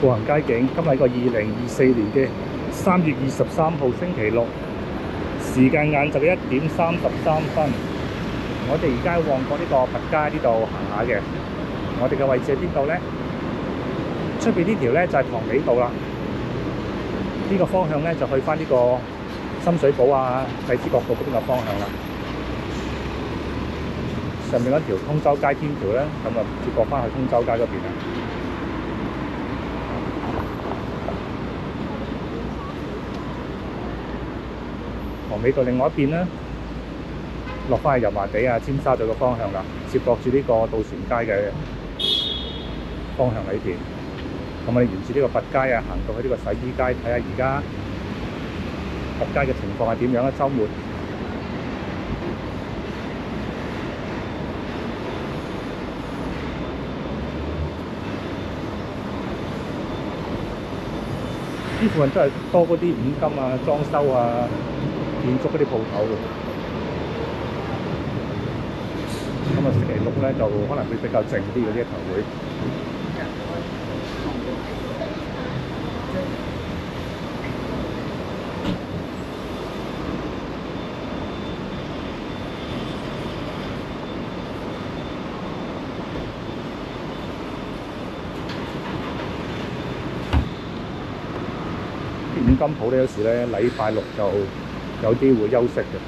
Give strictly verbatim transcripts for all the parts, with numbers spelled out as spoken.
步行街景，今日係個二零二四年嘅三月二十三號星期六，時間晏晝嘅一點三十三分。我哋而家喺旺角呢個佛街呢度行下嘅。我哋嘅位置喺邊度呢？出邊呢條呢就係塘尾道啦。呢、這個方向呢就去翻呢個深水埗啊、荔枝角道嗰邊嘅方向啦。上面嗰條通州街天橋呢，咁就接駁翻去通州街嗰邊啦。塘尾道另外一邊呢，落翻去油麻地啊、尖沙咀嘅方向啦，接駁住呢個渡船街嘅方向喺邊。咁我哋沿住呢個佛街啊，行到去呢個洗衣街，睇下而家佛街嘅情況係點樣咧？週末呢附近都係多嗰啲五金啊、裝修啊、建築嗰啲鋪頭嘅。咁啊，星期六咧就可能會比較靜啲嘅呢一場會。五金鋪咧，有時咧禮拜六就有啲會休息嘅。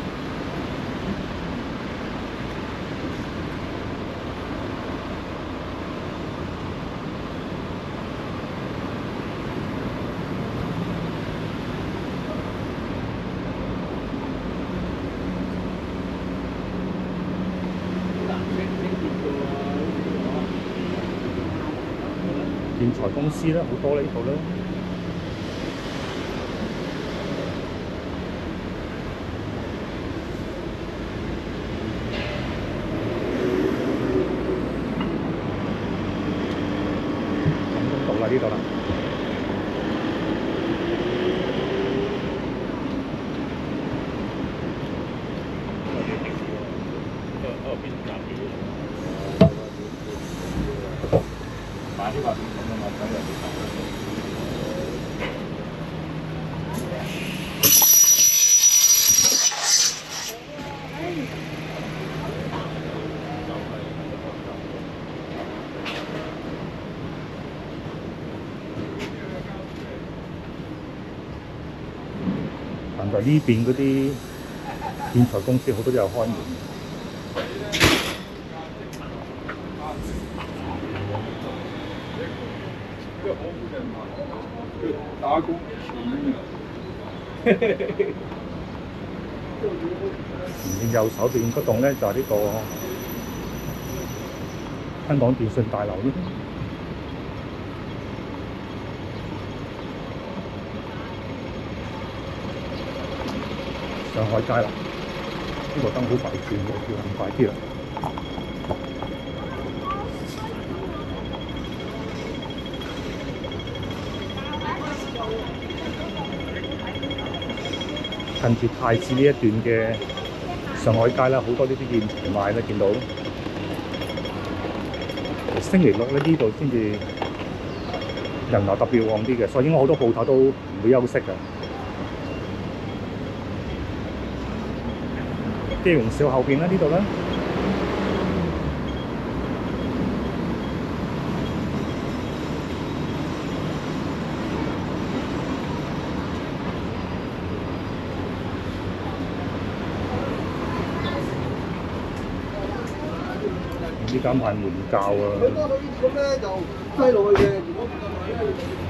建材公司咧好多呢度咧。呢度啦，買啲話點咁啊？買兩條。但係呢邊嗰啲建材公司好多都有開門。打工錢前面右手邊嗰棟咧就係、是、呢個香港電訊大樓咯。上海街啦，呢、這個燈好快轉嘅，要行快啲啦。近住太子呢一段嘅上海街啦，好多呢啲現場賣啦，見到。星期六咧呢度先至人流特別旺啲嘅，所以應該好多鋪頭都唔會休息嘅。基隆小後邊啦，呢度啦。呢間賣門鉸啊。咁咧就擠落去嘅，如果唔夠買咧。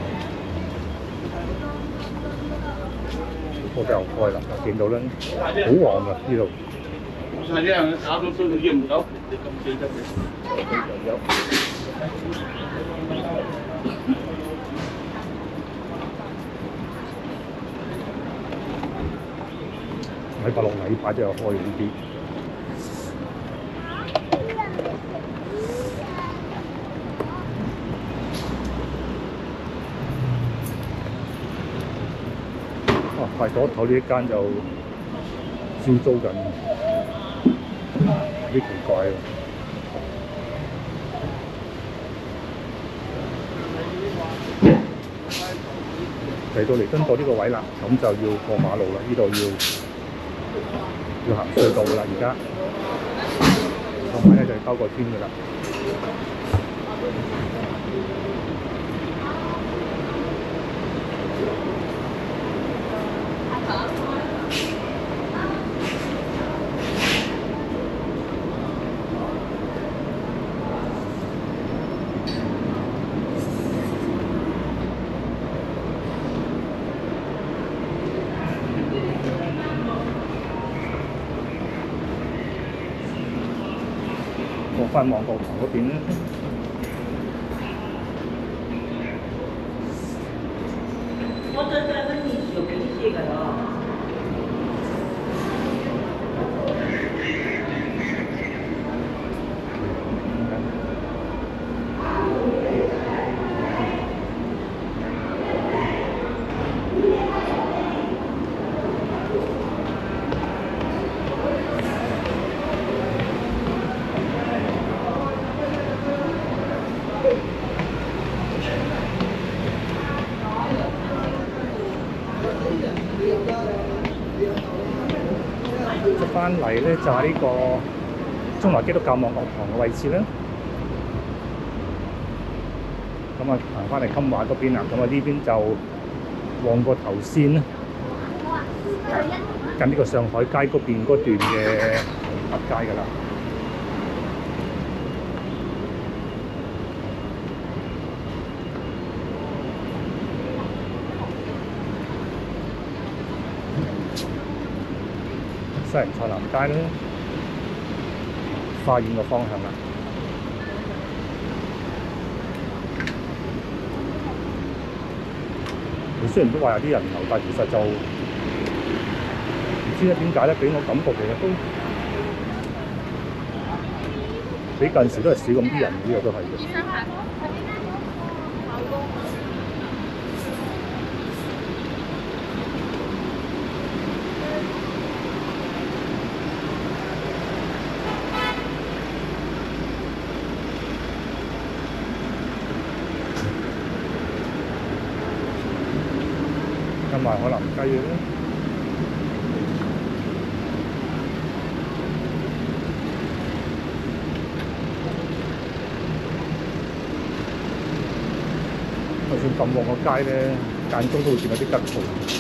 個就開啦，見到啦，好旺㗎呢度。係呢樣打到衰到驗唔到，你咁記得嘅。有。禮拜六禮拜都有開呢啲。啊，快咗頭呢一間就招租緊。有啲奇怪喎。 嚟到彌敦道呢個位啦，咁就要過馬路啦，呢度要要行隧道噶啦，而家同埋咧就要兜個圈噶啦。過翻旺角塘嗰邊咧， 我這這問你有沒有這個的？ 出翻嚟咧就係呢個中華基督教旺角塘嘅位置啦。咁啊行翻嚟金華嗰邊啦，咁啊呢邊就旺角頭線啦，近呢個上海街嗰邊嗰段嘅佛街㗎啦。西人菜南街啦，花園個方向啦。佢雖然都話有啲人流，但其實就唔知咧點解咧，俾我感覺其實都比近時都係少咁啲人，呢個都係嘅。同埋海南雞嘅咧，就算咁旺個街咧，間中都會見到啲吉鋪。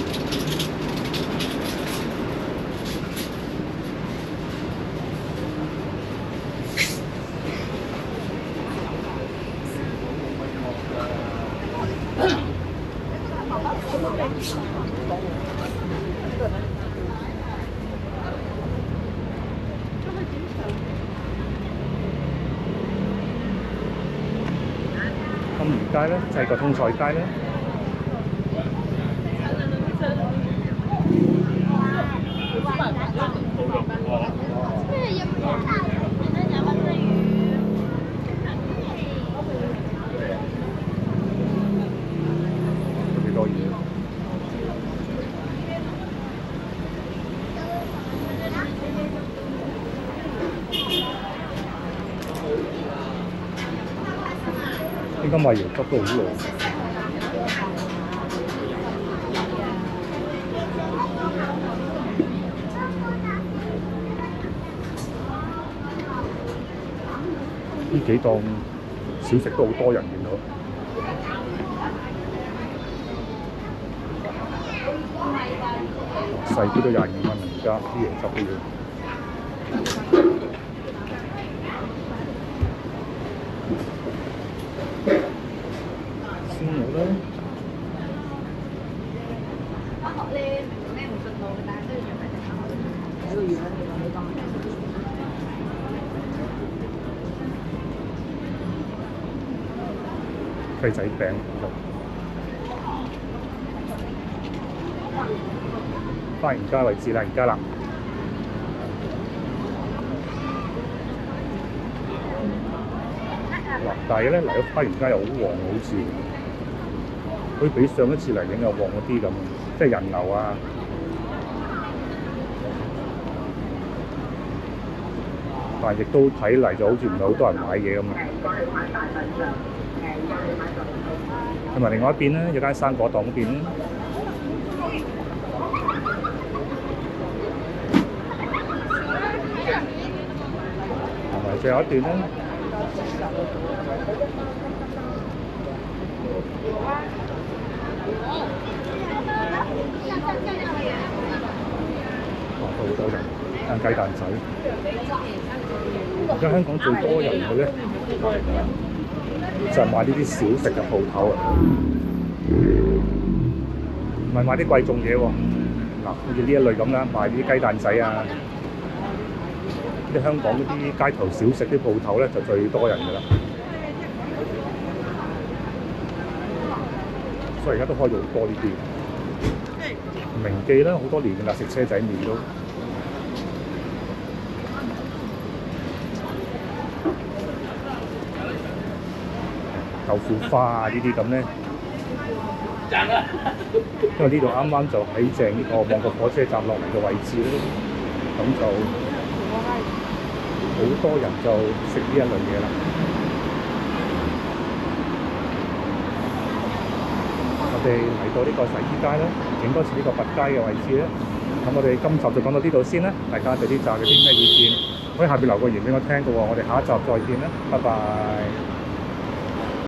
金魚街咧就係個通菜街咧。都幾多嘢。應該賣椰汁都好耐。呢幾檔小食都好多人見到。細啲都廿二蚊，而家啲椰汁都要。鮮肉啦。雞仔餅度。花園街位置啦，而家啦。嗱，但係咧嚟咗花園街又好旺，好似佢比上一次嚟影又旺嗰啲咁，即係人流啊。但係亦都睇嚟就好似唔係好多人買嘢咁啊。同埋另外一邊咧，有間生果檔嗰邊咧。 最後一段啦。哇，都好多人揀雞蛋仔。而家香港最多人嘅咧，就係買呢啲小食嘅鋪頭啊，唔係買啲貴重嘢喎。嗱，好似呢一類咁啦，賣啲雞蛋仔啊，啲香港嗰啲街頭小食啲鋪頭咧就最多人㗎啦。所以而家都開咗好多呢啲。明記啦，好多年㗎啦，食車仔麵都。豆腐花啊呢啲咁咧，因為呢度啱啱就喺正呢個旺角火車站落嚟嘅位置咧，咁就好多人就食呢一類嘢啦。我哋嚟到呢個洗衣街啦，影多次呢個拔街嘅位置咧。咁我哋今集就講到呢度先啦。大家對呢集有啲咩意見，可以下邊留個言俾我聽嘅喎。我哋下一集再見啦，拜拜。